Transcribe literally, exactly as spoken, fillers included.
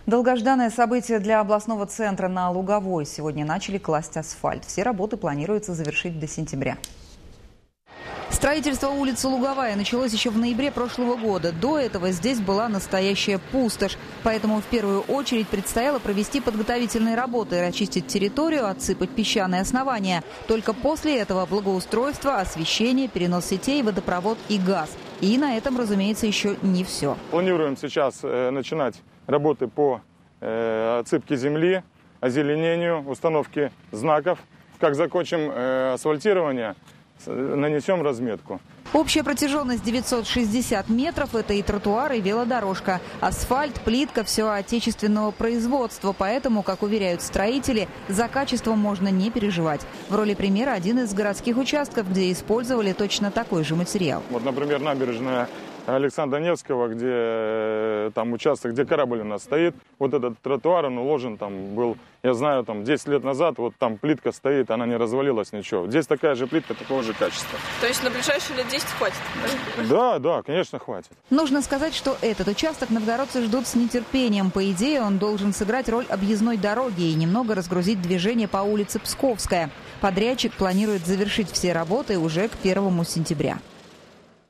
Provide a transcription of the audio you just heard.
Долгожданное событие для областного центра на Луговой. Сегодня начали класть асфальт. Все работы планируется завершить до сентября. Строительство улицы Луговая началось еще в ноябре прошлого года. До этого здесь была настоящая пустошь. Поэтому в первую очередь предстояло провести подготовительные работы, очистить территорию, отсыпать песчаные основания. Только после этого благоустройство, освещение, перенос сетей, водопровод и газ. И на этом, разумеется, еще не все. Планируем сейчас э, начинать работы по э, отсыпке земли, озеленению, установке знаков. Как закончим э, асфальтирование, нанесем разметку. Общая протяженность девятьсот шестьдесят метров – это и тротуар, и велодорожка. Асфальт, плитка – все отечественного производства. Поэтому, как уверяют строители, за качеством можно не переживать. В роли примера один из городских участков, где использовали точно такой же материал. Вот, например, набережная Александра Невского, где там участок, где корабль у нас стоит. Вот этот тротуар, он уложен там был, я знаю, там десять лет назад, вот там плитка стоит, она не развалилась, ничего. Здесь такая же плитка, такого же качества. То есть на ближайшие лет десять хватит? Да, да, конечно, хватит. Нужно сказать, что этот участок новгородцы ждут с нетерпением. По идее, он должен сыграть роль объездной дороги и немного разгрузить движение по улице Псковская. Подрядчик планирует завершить все работы уже к первому сентября.